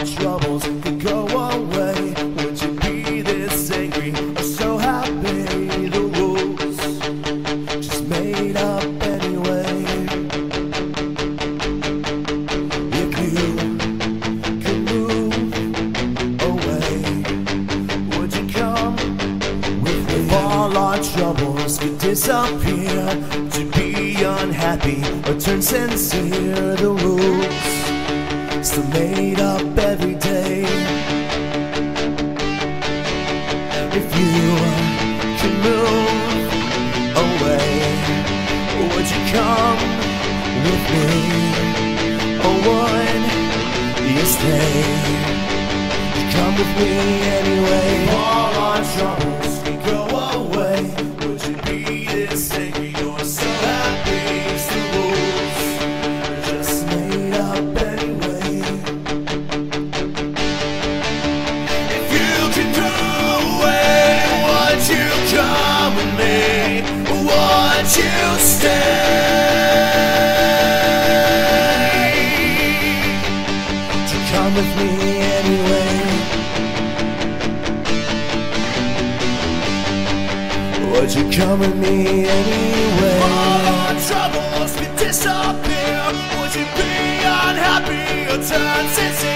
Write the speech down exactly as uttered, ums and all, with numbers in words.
our troubles could go away, would you be this angry or so happy? The rules just made up anyway. If you could move away, would you come with me? If all our troubles could disappear, would you be unhappy or turn sincere? The rules still made up every day. If you can move away, would you come with me, or would you stay? You come with me anyway. All our troubles can go away, would you be this angry or so happy? It's the rules just made up anyway. If you can go away, would you come with me? Would you stay? To come with me anyway. Would you come with me anyway? All our troubles could disappear, would you be unhappy or turn sincere?